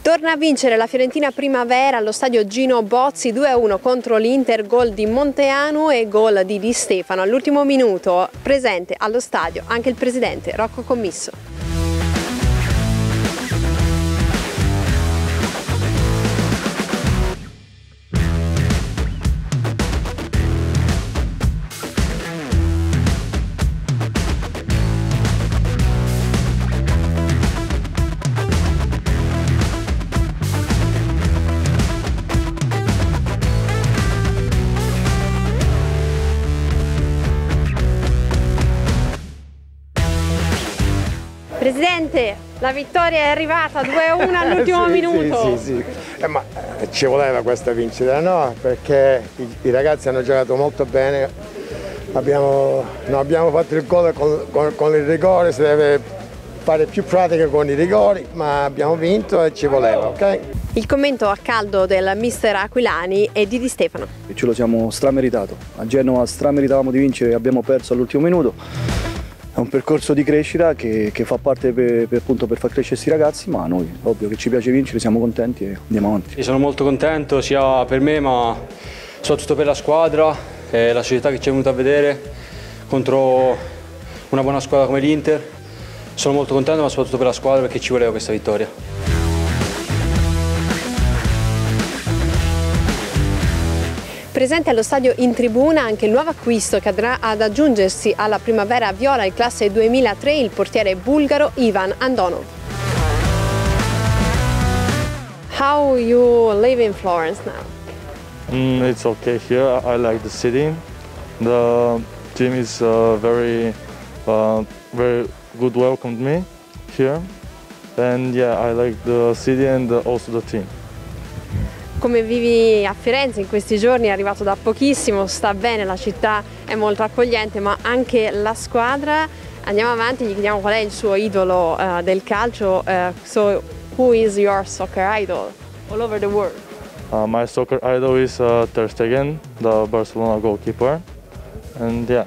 Torna a vincere la Fiorentina Primavera allo stadio Gino Bozzi 2-1 contro l'Inter, gol di Monteanu e gol di Di Stefano. All'ultimo minuto presente allo stadio anche il presidente Rocco Commisso. Presidente, la vittoria è arrivata 2-1 all'ultimo minuto. Sì. Ma ci voleva questa vincita, no? Perché i ragazzi hanno giocato molto bene, non abbiamo fatto il gol con il rigore, si deve fare più pratica con i rigori, ma abbiamo vinto e ci voleva, ok? Il commento a caldo del mister Aquilani è di Stefano. Ce lo siamo strameritato, a Genova strameritavamo di vincere e abbiamo perso all'ultimo minuto. È un percorso di crescita che fa parte appunto per far crescere questi ragazzi, ma noi ovvio che ci piace vincere, siamo contenti e andiamo avanti. Io sono molto contento sia per me ma soprattutto per la squadra e la società che ci è venuta a vedere contro una buona squadra come l'Inter. Sono molto contento ma soprattutto per la squadra perché ci voleva questa vittoria. Presente allo stadio in tribuna anche il nuovo acquisto che andrà ad aggiungersi alla Primavera Viola in classe 2003, il portiere bulgaro Ivan Andonov. How you live in Florence now? It's okay here. I like the city. The team is very good welcomed me here, and yeah, I like the city and also the team. Come vivi a Firenze in questi giorni? È arrivato da pochissimo, sta bene, la città è molto accogliente, ma anche la squadra. Andiamo avanti, gli chiediamo qual è il suo idolo del calcio. So, who is your soccer idol all over the world? My soccer idol is Ter Stegen, the Barcelona goalkeeper, and yeah.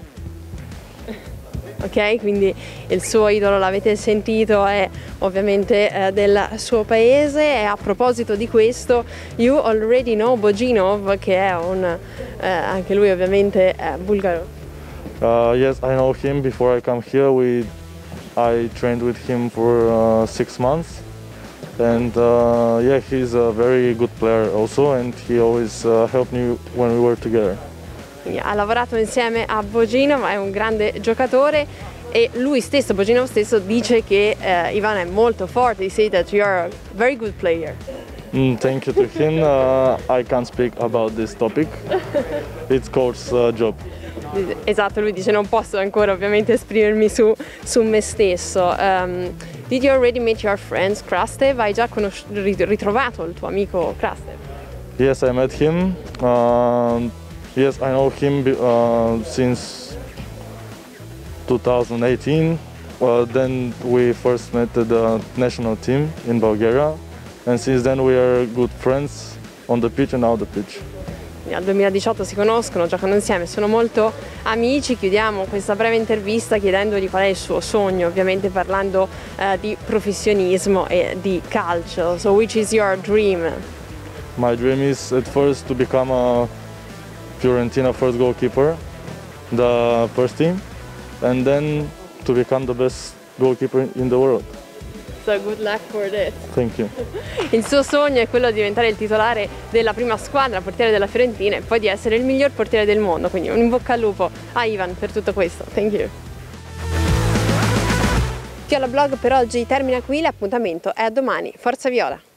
Ok, quindi il suo idolo, l'avete sentito, è ovviamente del suo paese. E a proposito di questo, you already know Bojinov, che è anche lui ovviamente bulgaro. Yes, I know him. Before I come here, I trained with him for 6 months, and yeah, he's a very good player also, and he always helped me when we were together. Ha lavorato insieme a Bojinov, è un grande giocatore e lui stesso, Bojinov stesso, dice che Ivan è molto forte. He said that you are a very good player. Thank you to him. I can't speak about this topic. It's coach's job. Esatto, lui dice non posso ancora ovviamente esprimermi su me stesso. Did you already meet your friends Krastev? Hai già ritrovato il tuo amico Krastev? Yes, I met him. Yes, I know him since 2018. Then we first met at the national team in Bulgaria, and since then we are good friends on the pitch and out the pitch. Nel 2018 si conoscono, giocano insieme, sono molto amici. Chiudiamo questa breve intervista chiedendogli qual è il suo sogno, ovviamente parlando di professionismo e di calcio. So which is your dream? My dream is at first to become a Fiorentina first goalkeeper, the first team, and then to become the best goalkeeper in the world. So good luck for that. Thank you. Il suo sogno è quello di diventare il titolare della prima squadra, portiere della Fiorentina, e poi di essere il miglior portiere del mondo. Quindi un in bocca al lupo a Ivan per tutto questo. Thank you. Viola Blog per oggi termina qui, l'appuntamento è a domani. Forza Viola!